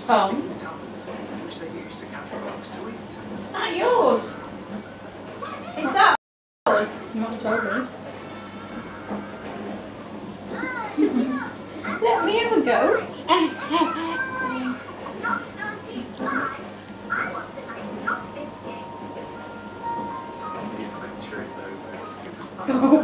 Tom? Is that yours? Is that yours? Might as well be. Let me have a go. Oh.